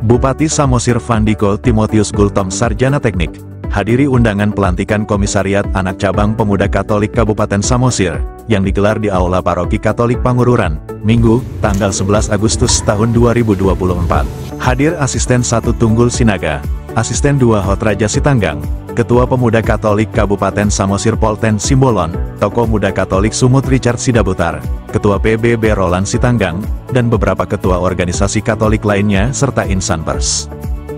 Bupati Samosir Vandiko Timotius Gultom Sarjana Teknik, hadiri undangan pelantikan Komisariat Anak Cabang Pemuda Katolik Kabupaten Samosir, yang digelar di Aula Paroki Katolik Pangururan, Minggu, tanggal 11 Agustus tahun 2024. Hadir Asisten 1 Tunggul Sinaga, Asisten 2 Hotraja Sitanggang, Ketua Pemuda Katolik Kabupaten Samosir Polten Simbolon, Tokoh Muda Katolik Sumut Richard Sidabutar, Ketua PBB Roland Sitanggang, dan beberapa ketua organisasi Katolik lainnya serta insan pers.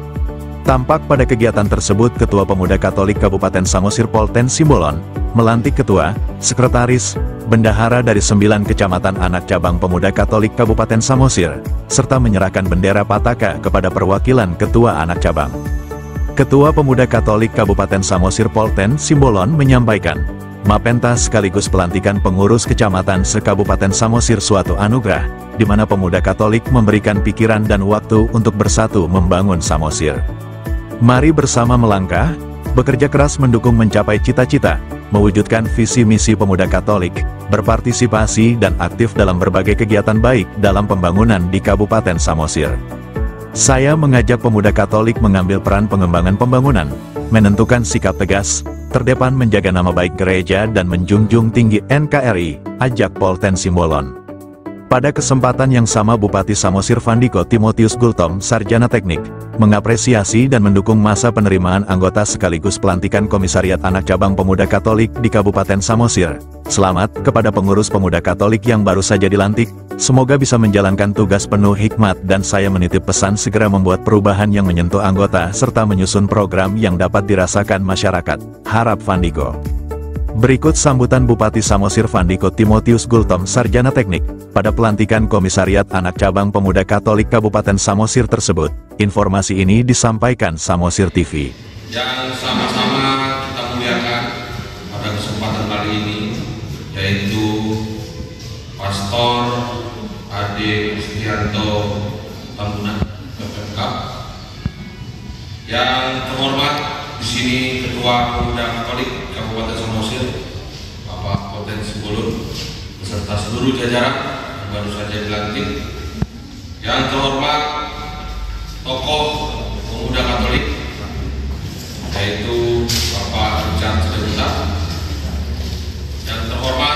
Tampak pada kegiatan tersebut Ketua Pemuda Katolik Kabupaten Samosir Polten Simbolon melantik ketua, sekretaris, bendahara dari 9 kecamatan anak cabang Pemuda Katolik Kabupaten Samosir, serta menyerahkan bendera Pataka kepada perwakilan ketua anak cabang. Ketua Pemuda Katolik Kabupaten Samosir Polten Simbolon menyampaikan, Mapenta sekaligus pelantikan pengurus kecamatan se-Kabupaten Samosir suatu anugerah, di mana pemuda Katolik memberikan pikiran dan waktu untuk bersatu membangun Samosir. Mari bersama melangkah, bekerja keras mendukung mencapai cita-cita, mewujudkan visi misi pemuda Katolik, berpartisipasi dan aktif dalam berbagai kegiatan baik dalam pembangunan di Kabupaten Samosir. Saya mengajak pemuda Katolik mengambil peran pengembangan pembangunan, menentukan sikap tegas, terdepan menjaga nama baik gereja dan menjunjung tinggi NKRI, ajak Polten Simbolon. Pada kesempatan yang sama Bupati Samosir Vandiko Timotius Gultom Sarjana Teknik, mengapresiasi dan mendukung masa penerimaan anggota sekaligus pelantikan Komisariat Anak Cabang Pemuda Katolik di Kabupaten Samosir. Selamat kepada pengurus pemuda Katolik yang baru saja dilantik, semoga bisa menjalankan tugas penuh hikmat dan saya menitip pesan segera membuat perubahan yang menyentuh anggota serta menyusun program yang dapat dirasakan masyarakat. Harap Vandiko. Berikut sambutan Bupati Samosir Vandiko Timotius Gultom Sarjana Teknik pada pelantikan Komisariat Anak Cabang Pemuda Katolik Kabupaten Samosir tersebut. Informasi ini disampaikan Samosir TV. Yang sama-sama kita muliakan pada kesempatan kali ini, yaitu Pastor Ade Kristianto Tambunan PPK. Yang terhormat di sini Ketua Pemuda Katolik Kabupaten Samosir, Bapak Polten Simbolon, beserta seluruh jajaran yang baru saja dilantik. Yang terhormat tokoh pemuda Katolik, yaitu Bapak Richard Sidabutar. Yang terhormat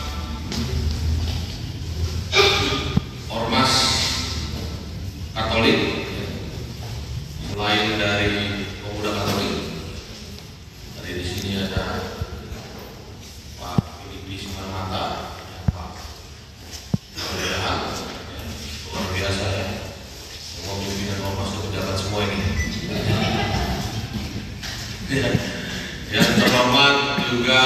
Ormas Katolik, selain dari pemuda Katolik, dari di sini ada Pak Filipi Simarmata, Pak Pemerintahan, luar biasa ya, semua pimpinan ormas dan pejabat semua ini. Yang terhormat juga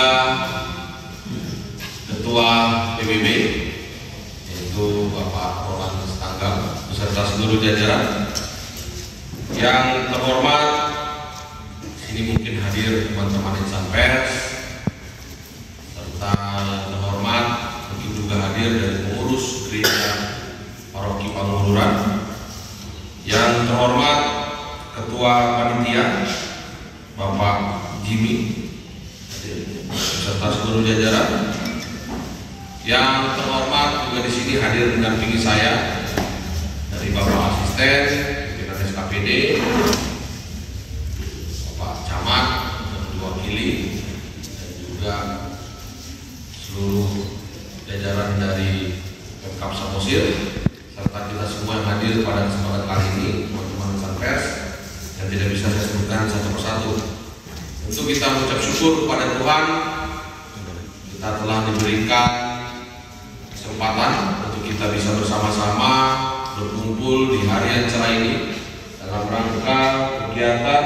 Ketua PBB, yaitu Bapak Roland Sitanggang beserta seluruh jajaran. Yang terhormat, sini mungkin hadir teman-teman insan pers, serta yang terhormat mungkin juga hadir dari pengurus gereja Paroki Pangururan. Yang terhormat Ketua Panitia Bapak Jimmy beserta seluruh jajaran. Yang terhormat juga di sini hadir mendampingi saya dari Bapak Asisten, pimpinan SKPD, Bapak Camat yang diwakili, dan juga seluruh jajaran dari Pemkab Samosir, serta kita semua yang hadir pada kesempatan kali ini, teman-teman insan pers yang tidak bisa saya sebutkan satu persatu. Untuk kita mengucap syukur kepada Tuhan, kita telah diberikan kesempatan untuk kita bisa bersama-sama berkumpul di hari yang cerah ini dalam rangka kegiatan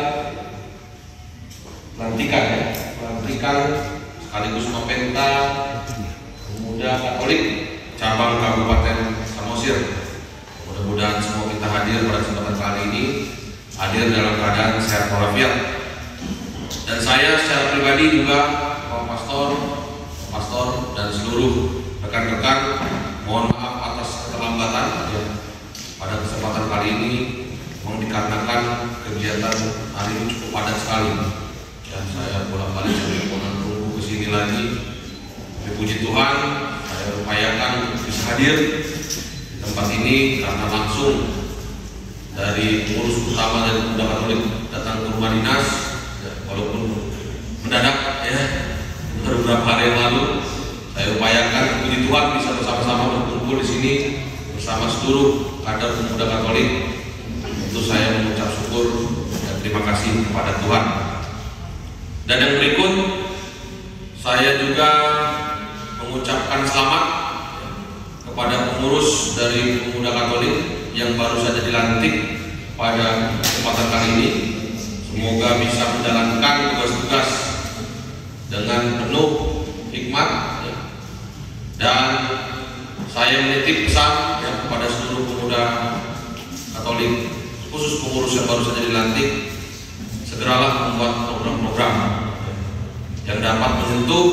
pelantikan sekaligus Mapenta Pemuda Katolik cabang Kabupaten Samosir. Mudah-mudahan semua kita hadir pada kesempatan kali ini hadir dalam keadaan sehat walafiat. Dan saya secara pribadi juga Bapak Pastor dan seluruh rekan-rekan, mohon maaf atas keterlambatan ya. Pada kesempatan kali ini memang dikarenakan kegiatan hari ini cukup padat sekali dan saya bolak-balik sampai menunggu kesini lagi. Tapi puji Tuhan, saya upayakan bisa hadir di tempat ini karena langsung dari pengurus utama dari Pemuda Katolik datang ke rumah dinas, ya, walaupun mendadak ya, baru beberapa hari yang lalu. Saya upayakan puji Tuhan bisa bersama-sama berkumpul di sini bersama seluruh kader Pemuda Katolik. Tentu saya mengucap syukur dan terima kasih kepada Tuhan. Dan yang berikut, saya juga mengucapkan selamat kepada pengurus dari Pemuda Katolik yang baru saja dilantik pada kesempatan kali ini. Semoga bisa menjalankan tugas-tugas dengan penuh hikmat, ya. Dan saya menitip pesan ya, kepada seluruh pemuda Katolik, khusus pengurus yang baru saja dilantik, segeralah membuat program-program yang dapat menyentuh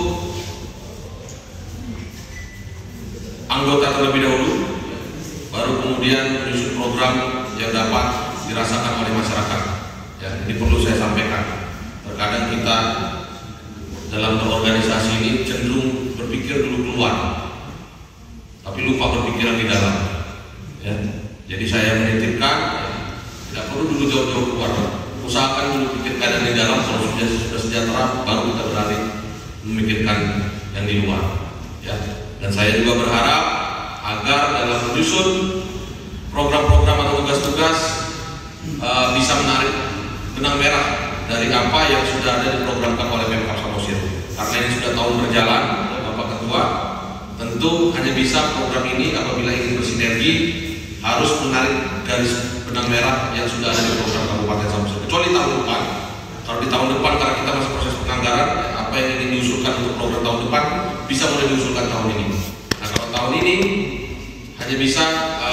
anggota terlebih dahulu, baru kemudian menyusun program yang dapat dirasakan oleh masyarakat. Ya, ini perlu saya sampaikan. Terkadang kita dalam berorganisasi ini cenderung berpikir dulu keluar, tapi lupa berpikiran di dalam. Ya, jadi saya menitipkan, ya, tidak perlu dulu jauh-jauh keluar. Usahakan dulu pikirkan yang di dalam. Kalau sudah sejahtera, baru kita beralih memikirkan yang di luar. Ya. Dan saya juga berharap agar dalam menyusun program-program atau tugas-tugas bisa menarik benang merah dari apa yang sudah ada diprogramkan oleh Pemkab Samosir. Karena ini sudah tahun berjalan, Bapak Ketua, tentu hanya bisa program ini apabila ingin bersinergi harus menarik garis benang merah yang sudah ada di program Kabupaten Samosir. Kecuali tahun depan. Kalau di tahun depan karena kita masih proses penganggaran, apa yang ingin diusulkan untuk program tahun depan bisa mulai diusulkan tahun ini. Nah, kalau tahun ini hanya bisa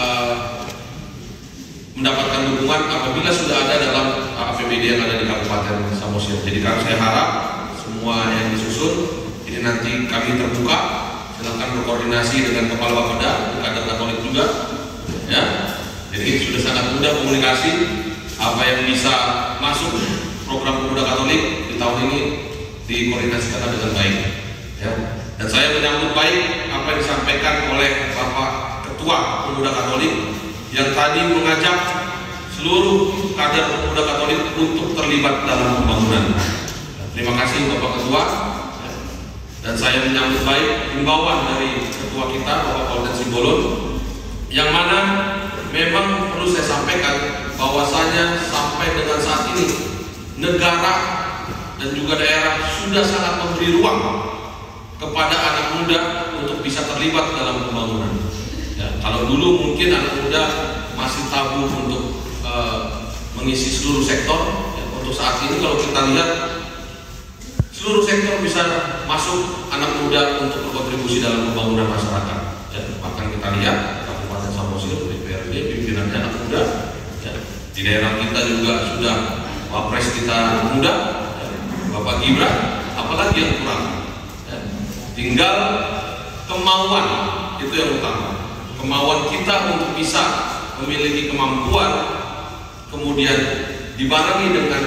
mendapatkan dukungan apabila sudah ada dalam APBD yang ada di Kabupaten Samosir. Jadi kami saya harap semua yang disusun ini nanti kami terbuka, silakan berkoordinasi dengan Kepala Bapeda, kader Katolik juga, ya. Jadi sudah sangat mudah komunikasi apa yang bisa masuk program Pemuda Katolik di tahun ini dikoordinasikan dengan baik. Ya. Dan saya menyambut baik apa yang disampaikan oleh Bapak Ketua Pemuda Katolik yang tadi mengajak seluruh kader Pemuda Katolik untuk terlibat dalam pembangunan. Terima kasih Bapak Ketua. Dan saya menyambut baik himbauan dari Ketua kita Bapak Polda Simbolon, yang mana memang perlu saya sampaikan bahwasanya sampai dengan saat ini negara dan juga daerah sudah sangat memberi ruang kepada anak muda untuk bisa terlibat dalam pembangunan. Ya, kalau dulu mungkin anak muda masih tabu untuk mengisi seluruh sektor, ya, untuk saat ini kalau kita lihat seluruh sektor bisa masuk anak muda untuk berkontribusi dalam pembangunan masyarakat. Ya, bahkan kita lihat Kabupaten Samosir, DPRD, pimpinannya anak muda. Ya, di daerah kita juga sudah Wapres kita muda, ya, Bapak Gibran, apalagi yang kurang. Ya, tinggal kemauan, itu yang utama. Kemauan kita untuk bisa memiliki kemampuan, kemudian dibarengi dengan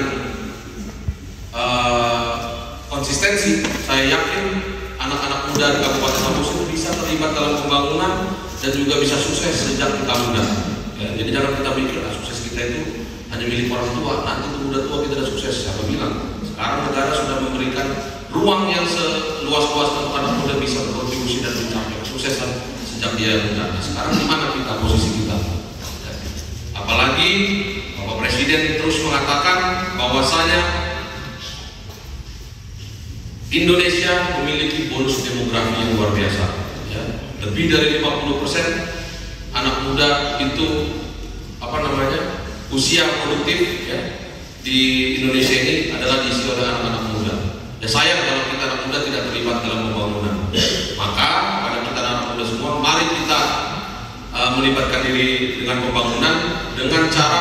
konsistensi. Saya yakin anak-anak muda di Kabupaten Samosir bisa terlibat dalam pembangunan dan juga bisa sukses sejak kita muda. Ya, jadi jangan kita pikir sukses kita itu hanya milik orang tua, nanti muda tua kita sudah sukses. Siapa bilang? Sekarang negara sudah memberikan ruang yang seluas-luasnya untuk anak muda bisa berkontribusi dan mencapai kesuksesan sejak dia muda. Nah, sekarang di mana kita, posisi kita? Ya. Apalagi Bapak Presiden terus mengatakan bahwasanya Indonesia memiliki bonus demografi yang luar biasa. Ya. Lebih dari 50% anak muda itu usia produktif ya, di Indonesia ini adalah diisi oleh anak-anak muda. Ya sayang kalau kita anak muda tidak terlibat dalam pembangunan. Maka pada kita anak muda semua, mari kita melibatkan diri dengan pembangunan dengan cara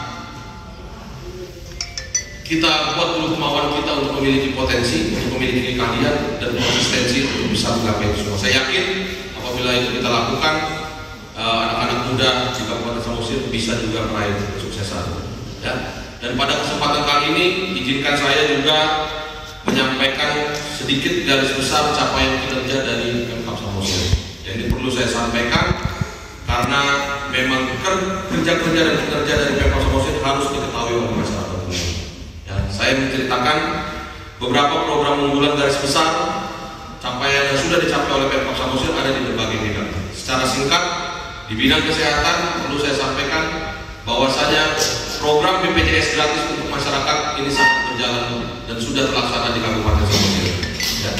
kita buat dulu kemauan kita untuk memiliki potensi, untuk memiliki keahlian dan konsistensi untuk bisa menggapai itu semua. Saya yakin apabila itu kita lakukan, anak-anak muda di Kabupaten Samosir bisa juga meraih kesuksesan. Ya. Dan pada kesempatan kali ini, izinkan saya juga menyampaikan sedikit garis besar capaian kinerja dari Pemkab Samosir. Jadi perlu saya sampaikan karena memang kerja-kerja dan kinerja dari Pemkab Samosir harus diketahui oleh masyarakat. Ya, saya menceritakan beberapa program unggulan garis besar capaian yang sudah dicapai oleh Pemkab Samosir ada di berbagai bidang. Secara singkat, di bidang kesehatan perlu saya sampaikan bahwasanya program BPJS gratis untuk masyarakat ini sangat berjalan dan sudah terlaksana di Kabupaten Samosir. Ya.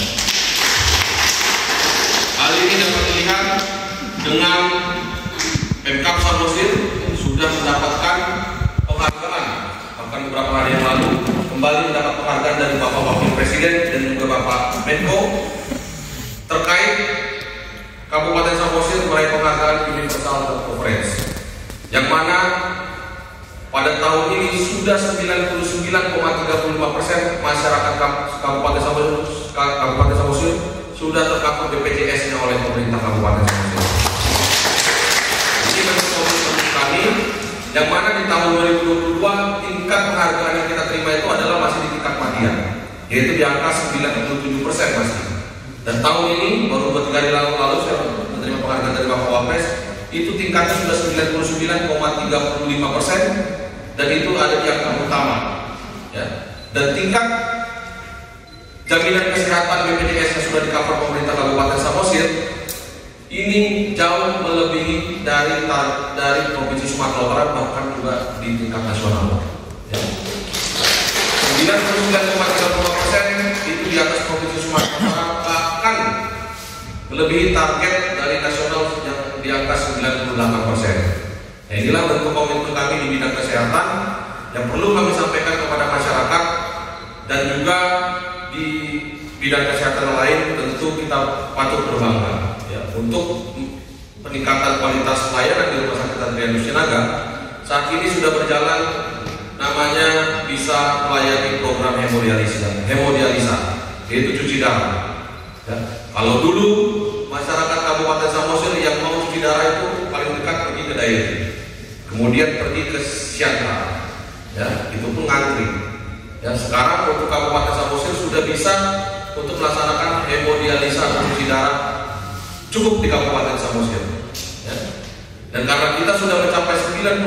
Hal ini dapat dilihat dengan Pemkab Samosir sudah mendapatkan penghargaan, bahkan beberapa hari yang lalu kembali mendapat penghargaan dari Bapak Wakil Presiden dan juga Bapak Menko terkait Kabupaten Samosir meraih penghargaan Universal Conference, yang mana pada tahun ini sudah 99,35% masyarakat Kabupaten Samosir sudah tercover BPJS-nya oleh pemerintah Kabupaten Samosir. Ini bentuk komitmen kami, yang mana di tahun 2022 tingkat penghargaan yang kita terima itu adalah masih di tingkat media, yaitu di angka 97% masih. Dan tahun ini baru 3 hari lalu saya menerima penghargaan dari Bapak Wapres, itu tingkatnya sudah 99,35% dan itu ada di angka utama. Ya. Dan tingkat jaminan kesehatan BPJS yang sudah di-cover pemerintah Kabupaten Samosir ini jauh melebihi dari Provinsi Sumatera Barat, bahkan juga di tingkat nasional. Ya. 99,35% itu di atas Provinsi Sumatera Barat, bahkan melebihi target dari nasional yang di angka 98%. Nah, inilah bentuk komitmen kami di bidang kesehatan yang perlu kami sampaikan kepada masyarakat, dan juga di bidang kesehatan lain tentu kita patut berbangga ya, untuk peningkatan kualitas layanan di Rumah Sakit Adrianus Sinaga. Saat ini sudah berjalan namanya bisa melayani program hemodialisa, yaitu cuci darah. Ya. Kalau dulu masyarakat Kabupaten Samosir yang mau cuci darah itu paling dekat pergi ke Dairi, kemudian pergi ke Siantar, ya, itu pun ngantri. Ya, sekarang untuk Kabupaten Samosir sudah bisa untuk melaksanakan hemodialisa atau cuci darah cukup di Kabupaten Samosir. Ya. Dan karena kita sudah mencapai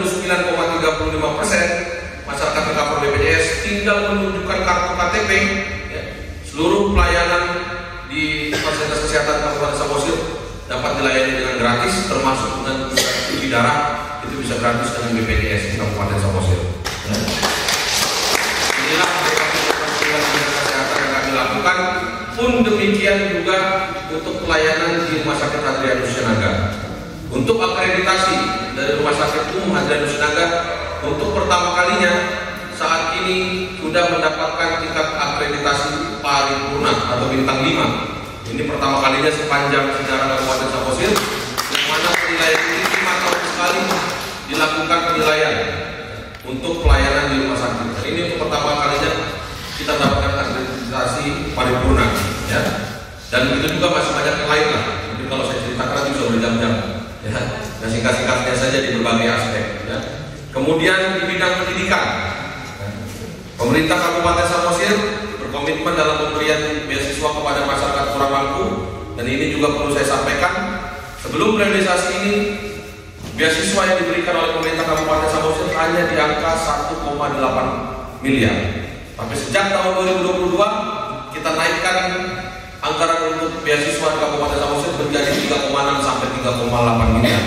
99,35% masyarakat tercover BPJS, tinggal menunjukkan kartu KTP, ya, seluruh pelayanan di fasilitas kesehatan Kabupaten Samosir dapat dilayani dengan gratis, termasuk dengan cuci darah itu bisa gratis dengan BPJS di Kabupaten Samosir. Ya. Inilah kesehatan yang kami lakukan. Pun demikian juga untuk pelayanan di Rumah Sakit Adrianus Sinaga. Untuk akreditasi dari Rumah Sakit Umum Adrianus Sinaga untuk pertama kalinya saat ini sudah mendapatkan tingkat akreditasi paripurna atau bintang 5. Ini pertama kalinya sepanjang sejarah Kabupaten Samosir, yang mana penilaian ini 5 tahun sekali dilakukan penilaian untuk pelayanan di rumah sakit. Dan ini untuk pertama kalinya kita dapatkan akreditasi paripurna, ya. Dan begitu juga masih banyak yang lain lah. Mungkin kalau saya ceritakan bisa berjam-jam, ya. Dan singkat-singkatnya saja di berbagai aspek, ya. Kemudian di bidang pendidikan, pemerintah Kabupaten Samosir berkomitmen dalam pemberian beasiswa kepada masyarakat kurang mampu, dan ini juga perlu saya sampaikan. Sebelum realisasi ini, beasiswa yang diberikan oleh pemerintah Kabupaten Samosir hanya di angka 1,8 miliar. Tapi sejak tahun 2022 kita naikkan anggaran untuk beasiswa di Kabupaten Samosir menjadi 3,6 sampai 3,8 miliar.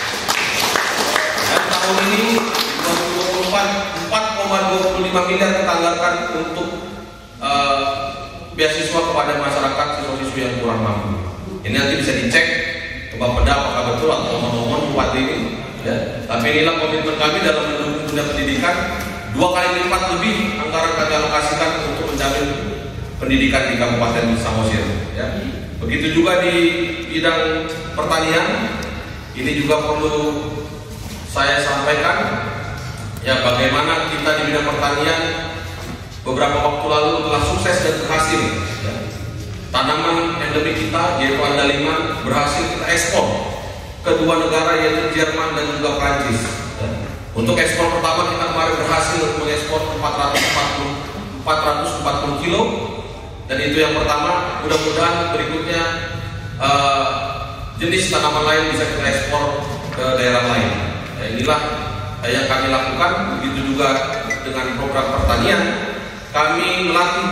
Dan tahun ini 2024 4,25 miliar kita anggarkan untuk beasiswa kepada masyarakat siswa-siswi yang kurang mampu. Ini nanti bisa dicek ke Bapeda apakah betul atau omong-omong buat ini, ya. Tapi inilah komitmen kami dalam mendukung dunia pendidikan, 2 kali lipat lebih anggaran kami alokasikan untuk menjamin pendidikan di Kabupaten Samosir, ya. Begitu juga di bidang pertanian, ini juga perlu saya sampaikan, ya, bagaimana kita di bidang pertanian beberapa waktu lalu telah sukses dan berhasil, ya. Tanaman endemik kita, yaitu andaliman, berhasil kita ekspor ke 2 negara, yaitu Jerman dan juga Prancis, ya. Untuk ekspor pertama kita kemarin berhasil mengekspor 440 kilo, dan itu yang pertama. Mudah-mudahan berikutnya jenis tanaman lain bisa kita ekspor ke daerah lain. Ya, inilah yang kami lakukan. Begitu juga dengan program pertanian, kami melatih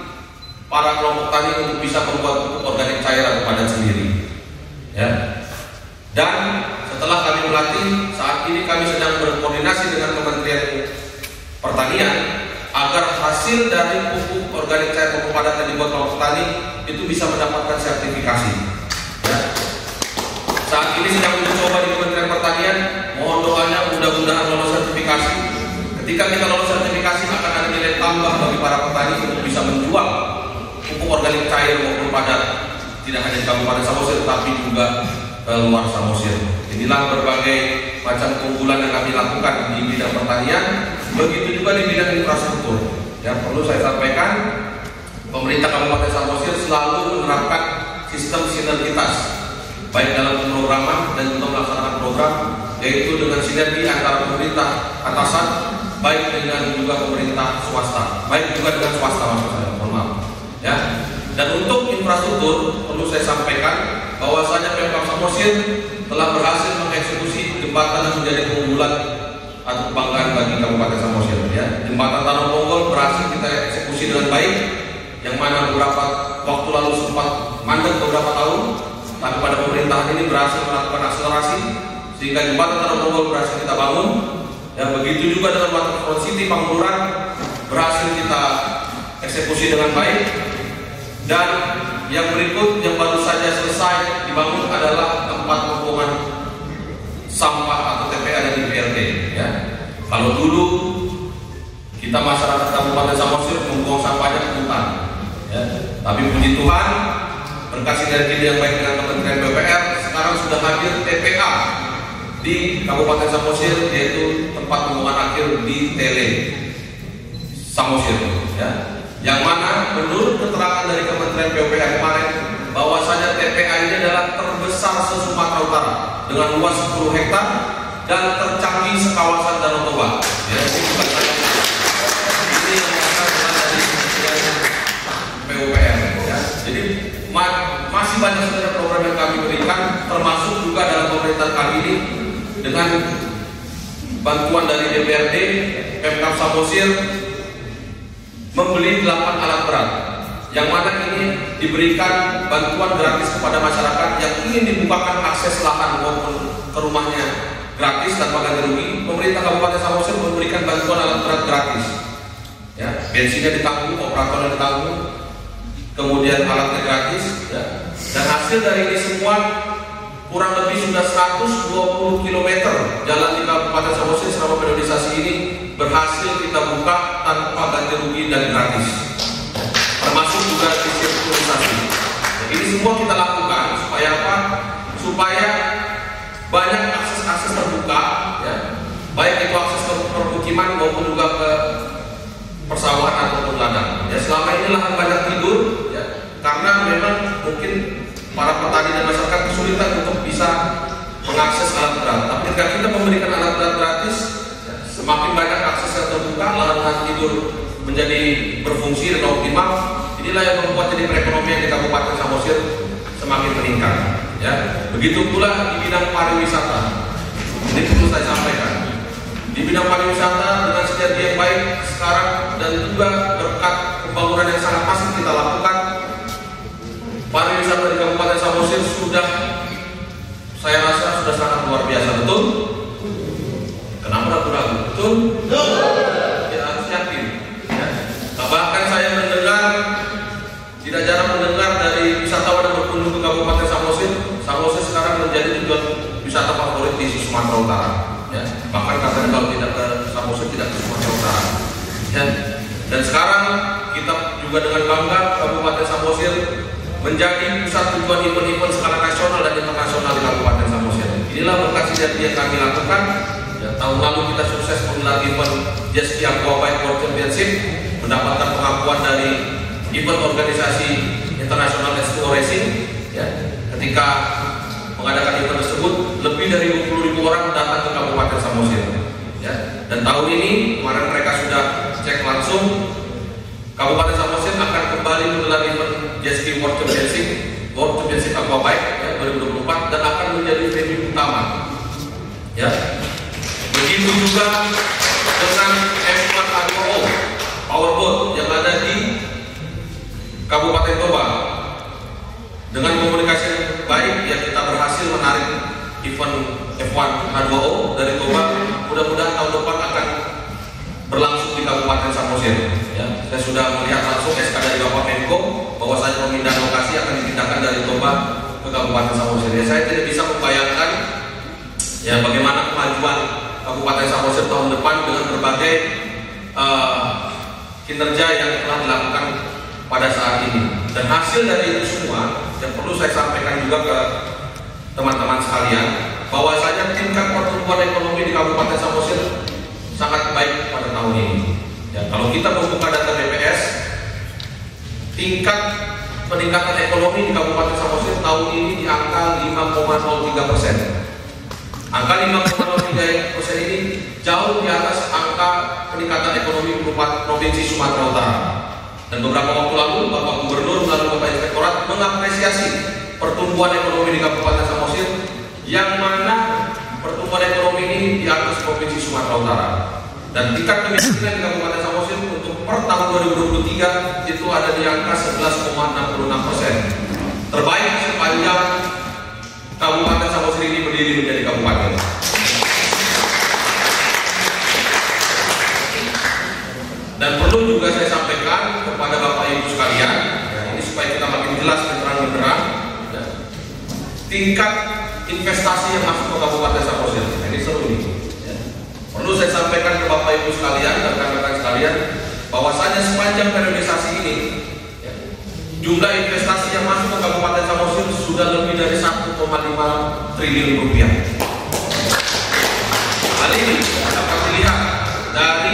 para kelompok tani untuk bisa membuat pupuk organik cair atau padat sendiri. Ya. Dan setelah kami melatih, saat ini kami sedang berkoordinasi dengan Kementerian Pertanian agar hasil dari pupuk organik cair pupuk padat yang dibuat kelompok tani itu bisa mendapatkan sertifikasi. Ya. Saat ini sedang mencoba di Kementerian Pertanian, mohon doanya mudah-mudahan lolos sertifikasi. Ketika kita lolos sertifikasi akan ada nilai tambah bagi para petani untuk bisa menjual pupuk organik cair maupun padat, tidak hanya di Kabupaten Samosir tapi juga ke luar Samosir. Inilah berbagai macam keunggulan yang kami lakukan di bidang pertanian, begitu juga di bidang infrastruktur. Yang perlu saya sampaikan, pemerintah Kabupaten Samosir selalu menerapkan sistem sinergitas, baik dalam pemrograman dan juga melaksanakan program, yaitu dengan sinergi antara pemerintah atasan, baik dengan juga pemerintah swasta, baik juga dengan swasta maksud saya, mohon maaf. Ya. Dan untuk infrastruktur perlu saya sampaikan bahwasanya Pemkab Samosir telah berhasil mengeksekusi jembatan yang menjadi keunggulan atau kebanggaan bagi Kabupaten Samosir. Ya. Jembatan Tanah Bonggol berhasil kita eksekusi dengan baik, yang mana beberapa waktu lalu sempat mandek beberapa tahun, tapi pada pemerintahan ini berhasil melakukan akselerasi sehingga jembatan Tanah Bonggol berhasil kita bangun. Dan begitu juga dengan Waterfront City Pangururan berhasil kita eksekusi dengan baik. Dan yang berikut yang baru saja selesai dibangun adalah tempat pembuangan sampah atau TPA dari DPRD. Ya. Kalau dulu kita masyarakat Kabupaten Samosir membuang sampahnya ke hutan, ya. Tapi puji Tuhan, berkat sinergi yang baik dengan Kementerian PUPR, sekarang sudah hadir TPA di Kabupaten Samosir, yaitu tempat pembuangan akhir di Tele Samosir. Ya. Yang mana menurut keterangan dari Kementerian PUPR kemarin, bahwasanya TPA ini adalah terbesar se-Sumatera Utara dengan luas 10 hektar dan tercanggih sekawasan Danau Toba. Ya, ini yang berasal dari PUPR. Ya. Jadi masih banyak sebenarnya program yang kami berikan, termasuk juga dalam pemerintahan kali ini dengan bantuan dari DPRD, Pemkab Samosir membeli 8 alat berat, yang mana ini diberikan bantuan gratis kepada masyarakat yang ingin dibukakan akses lahan maupun ke rumahnya gratis tanpa ganti rugi. Pemerintah Kabupaten Samosir memberikan bantuan alat berat gratis. Ya, bensinnya ditanggung, operatornya ditanggung, kemudian alatnya gratis. Ya. Dan hasil dari ini semua kurang lebih sudah 120 km jalan di Kabupaten Samosir selama periodisasi ini berhasil kita buka tanpa ganti rugi dan gratis, termasuk juga sirkulasi. Ini semua kita lakukan supaya apa? Supaya banyak akses terbuka, ya, baik itu akses ke permukiman maupun juga ke persawahan ataupun ladang. Ya, selama ini lahan banyak tidur, ya, karena memang mungkin para petani dan masyarakat kesulitan untuk bisa mengakses alat berat. Tapi ketika kita memberikan alat berat gratis, semakin banyak akses yang terbuka, lahan tidur menjadi berfungsi dan optimal. Inilah yang membuat jadi perekonomian di Kabupaten Samosir semakin meningkat. Ya, begitu pula di bidang pariwisata. Ini perlu saya sampaikan. Di bidang pariwisata dengan sinergi yang baik sekarang dan juga berkat pembangunan yang sangat masif kita lakukan, pariwisata di Kabupaten Samosir sudah, saya rasa sudah sangat luar biasa. Betul? Kenapa ragu-ragu? Betul? Ya, harus yakin. Ya. Nah, bahkan saya mendengar, tidak jarang mendengar dari wisatawan yang berkunjung ke Kabupaten Samosir, Samosir sekarang menjadi tujuan wisata favorit di Sumatera Utara. Ya. Bahkan katanya kalau tidak ke Samosir tidak ke Sumatera Utara. Ya. Dan sekarang kita juga dengan bangga Kabupaten Samosir menjadi pusat tujuan event-event skala nasional dan internasional di Kabupaten Samosir. Inilah berkat sinergi yang kami lakukan. Ya, tahun lalu kita sukses menggelar event Jet Ski Aqua Bike World Championship, mendapatkan pengakuan dari event organisasi internasional S2 Racing. Ya, ketika mengadakan event tersebut, lebih dari 20.000 orang datang ke Kabupaten Samosir. Ya, dan tahun ini kemarin mereka sudah cek langsung, Kabupaten Samosir akan kembali menggelar event Jet Ski World Championship Aqua Bike ya, 2024 dan akan menjadi venue utama Ya, begitu juga dengan F1 H2O powerboat yang ada di Kabupaten Toba. Dengan komunikasi yang baik, ya kita berhasil menarik event F1 H2O dari Toba. Mudah-mudahan tahun depan akan berlangsung di Kabupaten Samosir. Ya, saya sudah melihat langsung SK dari Bapak Menko bahwasanya pemindahan lokasi akan dipindahkan dari Toba ke Kabupaten Samosir. Ya, saya tidak bisa membayangkan ya bagaimana kemajuan Kabupaten Samosir tahun depan dengan berbagai kinerja yang telah dilakukan pada saat ini. Dan hasil dari itu semua yang perlu saya sampaikan juga ke teman-teman sekalian, bahwasanya tingkat pertumbuhan ekonomi di Kabupaten Samosir sangat baik pada tahun ini. Ya, kalau kita membuka data BPS, tingkat peningkatan ekonomi di Kabupaten Samosir tahun ini di angka 5,03%. Angka 5,03% ini jauh di atas angka peningkatan ekonomi Provinsi Sumatera Utara. Dan beberapa waktu lalu Bapak Gubernur melalui Bapak Inspektorat mengapresiasi pertumbuhan ekonomi di Kabupaten Samosir, yang mana pertumbuhan ekonomi ini di atas Provinsi Sumatera Utara. Dan tingkat kemiskinan di Kabupaten Samosir untuk per tahun 2023 itu ada di angka 11,66%. Terbaik sepanjang Kabupaten Samosir ini berdiri menjadi kabupaten. Dan perlu juga saya sampaikan kepada Bapak Ibu sekalian, ya, ini supaya kita makin jelas dan terang-benderang, ya, tingkat investasi yang masuk ke Kabupaten Samosir. Ini seru ini. Ya. Perlu saya sampaikan ke Bapak Ibu sekalian dan rekan-rekan sekalian, bahwasanya sepanjang periodisasi ini, ya, jumlah investasi yang masuk ke Kabupaten Samosir sudah lebih dari 1,5 triliun rupiah. Hal ini dapat dilihat dari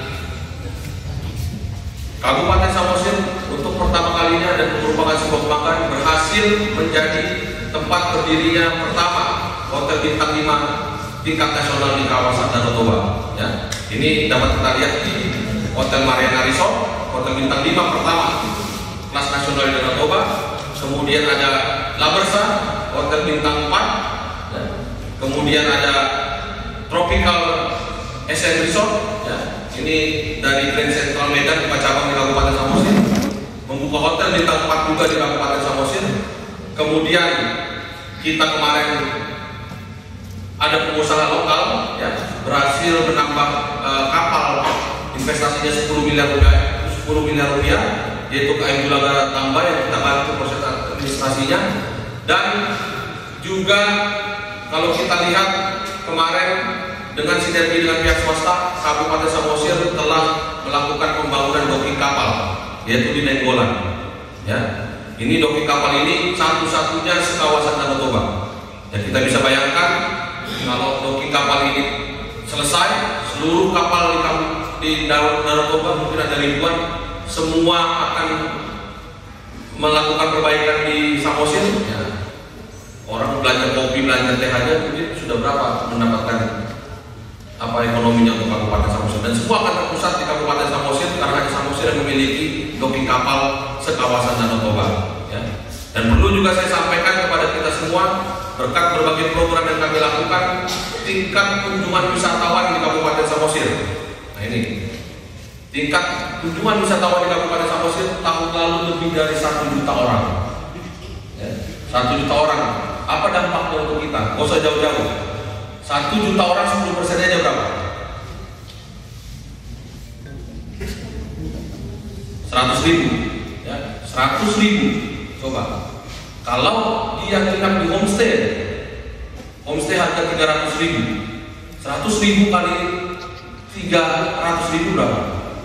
Kabupaten Samosir untuk pertama kalinya dan merupakan sebuah kebanggaan berhasil menjadi tempat berdirinya pertama Hotel Bintang 5 tingkat nasional di kawasan Danau Toba. Ya, ini dapat kita lihat di Hotel Mariana Resort, Hotel Bintang 5 pertama kelas nasional di Danau Toba. Kemudian ada La Bersa, Hotel Bintang 4. Ya. Kemudian ada Tropical SN Resort. Ya. Ini dari Grand Central Medan, buka cabang di Kabupaten Samosir, membuka hotel bintang 4 juga di Kabupaten Samosir. Kemudian kita kemarin ada pengusaha lokal, ya, berhasil menambah kapal investasinya 10 miliar rupiah, yaitu KM Julaga Tambah yang kita bantu proses administrasinya. Dan juga kalau kita lihat kemarin dengan sinergi dengan pihak swasta, Kabupaten Samosir telah melakukan pembangunan docking kapal, yaitu di Nainggolan. Ya, ini docking kapal ini satu-satunya sekawasan Danau Toba. Ya, kita bisa bayangkan kalau docking kapal ini selesai, seluruh kapal di Danau Toba mungkin ada ribuan, semua akan melakukan perbaikan di Samosir. Ya. Orang belanja kopi, belanja teh aja mungkin sudah berapa mendapatkan ekonominya untuk Kabupaten Samosir, dan semua akan terpusat di Kabupaten Samosir karena Samosir yang memiliki docking kapal sekawasan Danau Toba. Ya. Dan perlu juga saya sampaikan kepada kita semua, berkat berbagai program yang kami lakukan, tingkat kunjungan wisatawan di Kabupaten Samosir. Nah ini, tingkat kunjungan wisatawan di Kabupaten Samosir tahun lalu lebih dari 1 juta orang. Ya. 1 juta orang. Apa dampaknya untuk kita? Gak usah jauh-jauh. 1 juta orang 10% aja berapa? 100.000. Ya, 100.000. Coba. Kalau dia nginap di homestay harga 300.000. 100.000 kali 300.000 berapa?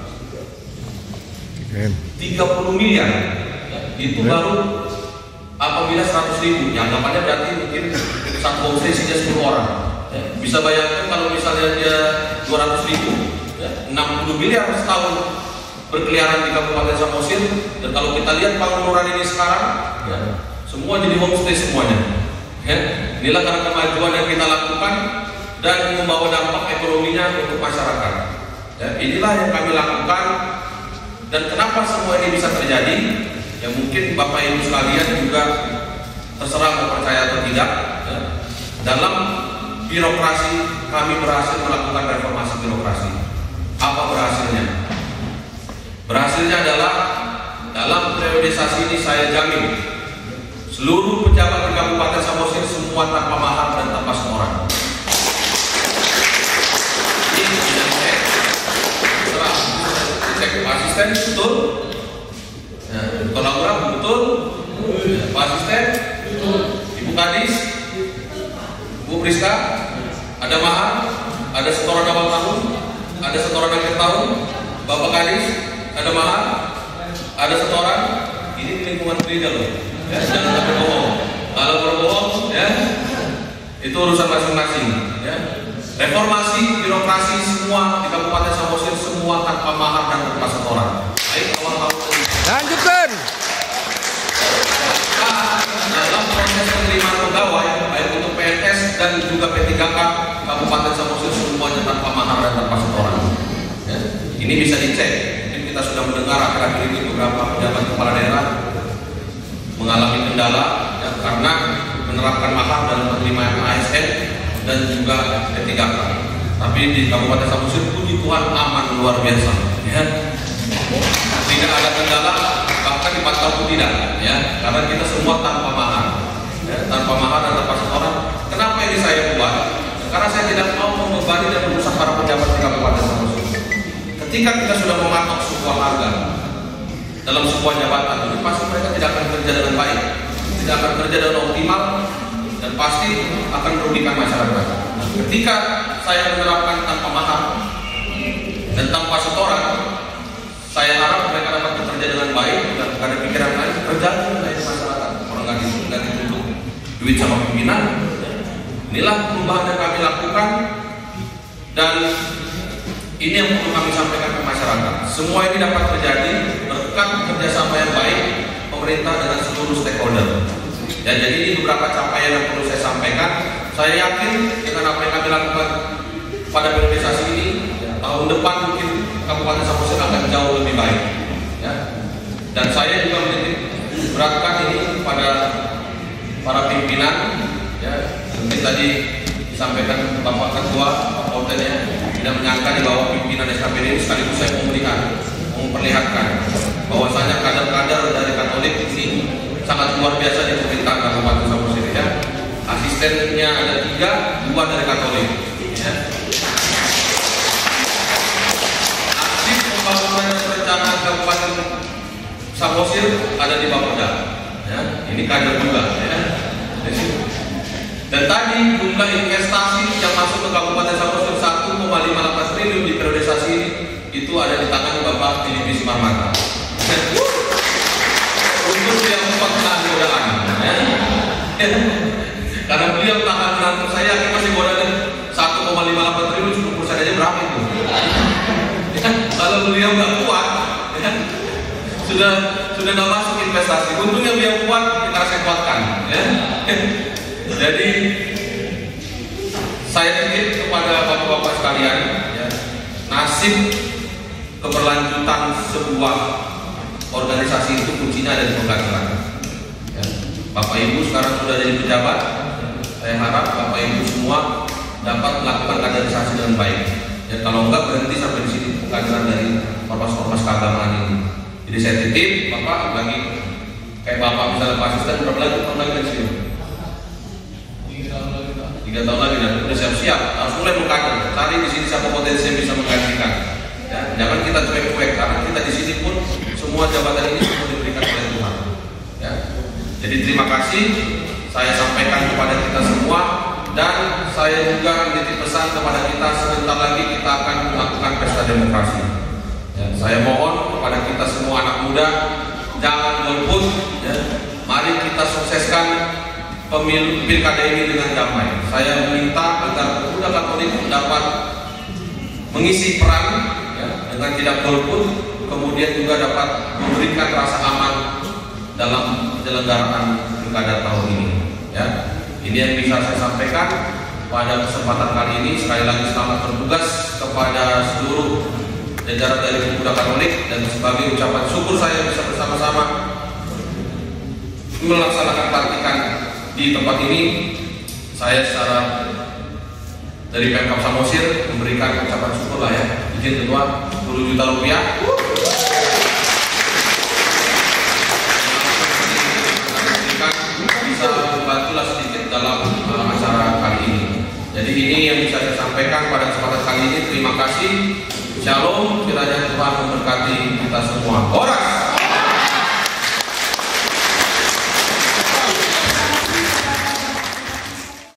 30 miliar. Ya, itu baru apabila 100.000. Yang anggapannya berarti mungkin satu homestay isinya 10 orang. Ya, bisa bayangkan kalau misalnya dia 200.000, ya, 60 miliar setahun berkeliaran di Kabupaten Samosir. Dan kalau kita lihat Pangandaran ini sekarang, ya, semua jadi homestay semuanya. Ya, inilah karena kemajuan yang kita lakukan dan membawa dampak ekonominya untuk masyarakat. Ya, inilah yang kami lakukan. Dan kenapa semua ini bisa terjadi? Ya mungkin Bapak Ibu sekalian juga terserah mau percaya atau tidak. Ya, dalam birokrasi, kami berhasil melakukan reformasi birokrasi. Apa berhasilnya? Berhasilnya adalah dalam periodisasi ini saya jamin seluruh pejabat di Kabupaten Samosir semua tanpa mahar dan tanpa setoran. Ini sudah dicek. Setelah dicek Pak Asisten betul, kolaborator betul, Pak Asisten, Ibu Kadis, Bu Priska, ada mahar, ada setoran awal tahun, ada setoran akhir tahun, Bapak Kadis, ada mahar, ada setoran. Ini lingkungan gereja loh, ya, jangan sampai bohong. Kalau berbohong, ya, itu urusan masing-masing. Ya. Reformasi birokrasi semua di Kabupaten Samosir semua tanpa mahar dan tanpa setoran. Baik awal tahun. Lanjutkan. Dalam proses penerimaan pegawai, baik untuk PNS dan juga P3K Kabupaten Samosir semuanya tanpa mahar dan tanpa setoran. Ya. Ini bisa dicek. Mungkin kita sudah mendengar akhir-akhir ini beberapa pejabat kepala daerah mengalami kendala ya, karena menerapkan mahar dalam penerimaan ASN dan juga P3K. Tapi di Kabupaten Samosir puji Tuhan aman luar biasa. Ya. Tidak ada kendala, bahkan dipantau pun tidak, ya, karena kita semua tanpa mahar, ya, tanpa mahar dan tanpa setoran. Kenapa ini saya buat? Karena saya tidak mau membebani dan merusak para pejabat di Kabupaten Samosir. Ketika kita sudah mematok sebuah harga dalam sebuah jabatan, ini pasti mereka tidak akan kerja dengan baik, tidak akan kerja dengan optimal, dan pasti akan merugikan masyarakat. Nah, ketika saya menerapkan tanpa mahar dan tanpa setoran, saya harap mereka dapat bekerja dengan baik dan ada pikiran lain kerja dengan baik masyarakat. Orang nggak dituntut duit sama pimpinan. Inilah perubahan yang kami lakukan dan ini yang perlu kami sampaikan ke masyarakat. Semua ini dapat terjadi berkat kerjasama yang baik pemerintah dengan seluruh stakeholder. Ya, jadi ini beberapa capaian yang perlu saya sampaikan. Saya yakin dengan apa yang kami lakukan pada periodisasi ini, tahun depan mungkin Kabupaten Samosir akan jauh lebih baik. Ya. Dan saya juga menitik beratkan ini kepada para pimpinan. Ya. Mungkin tadi disampaikan Bapak Ketua, Pak Polten, ya, tidak menyangka di bawah pimpinan SKPD ini sekaligus saya memperlihatkan bahwasanya kader-kader dari Katolik ini sangat luar biasa di pemerintahan Kabupaten Samosir. Ya. Asistennya ada 3, 2 dari Katolik. Ya. Pembangunan dan perencanaan Kabupaten Samosir ada di Bapeda. Ya. Ini kader juga. Ya. Dan tadi jumlah investasi yang masuk ke Kabupaten Samosir 1,58 triliun di periodisasi ini itu ada di tangan Bapak Filipi Simarmata. Untuk yang memperkenalkan godaan, ya. Karena beliau tahan menantu saya masih godaan 1,58 triliun 10% aja berapa itu? Ya, kalau beliau nggak kuat, ya, sudah nggak masuk investasi. Untungnya beliau kuat, kita saya kuatkan. Ya. Jadi saya titip kepada bapak-bapak sekalian, ya, nasib keberlanjutan sebuah organisasi itu kuncinya ada di pengkaderan. Ya. Bapak Ibu sekarang sudah jadi pejabat, saya harap Bapak Ibu semua dapat melakukan kaderisasi dengan baik. Ya, kalau enggak berhenti sampai di sini pengkaderan dari ormas-ormas keagamaan ini. Jadi saya titip Bapak lagi kayak Bapak misalnya Pak Asisten berapa lagi dari sini? 3 tahun lagi dan sudah siap-siap harus mulai mengkader, cari di sini siapa potensi yang bisa menggantikan. Ya, jangan kita cuek-cuek karena kita di sini pun semua jabatan ini semua diberikan oleh Tuhan. Ya. Jadi terima kasih saya sampaikan kepada kita semua dan saya juga menitip pesan kepada kita sebentar lagi kita akan melakukan pesta demokrasi. Ya, saya mohon kepada kita semua anak muda jangan golput. Ya. Mari kita sukseskan pemilu pilkada ini dengan damai. Saya meminta agar pemuda Katolik dapat mengisi peran, ya, dengan tidak golput, kemudian juga dapat memberikan rasa aman dalam penyelenggaraan pilkada tahun ini. Ya, ini yang bisa saya sampaikan pada kesempatan kali ini. Sekali lagi selamat bertugas kepada seluruh jajaran dari pemuda Katolik dan sebagai ucapan syukur saya bisa bersama-sama melaksanakan pelantikan di tempat ini. Saya secara dari Pemkab Samosir memberikan ucapan syukur lah ya, izin ketua 10 juta rupiah. Bisa membantulah sedikit dalam acara kali ini. Jadi ini yang bisa saya sampaikan pada kesempatan kali ini. Terima kasih. Shalom, kiranya Tuhan memberkati kita semua. Orang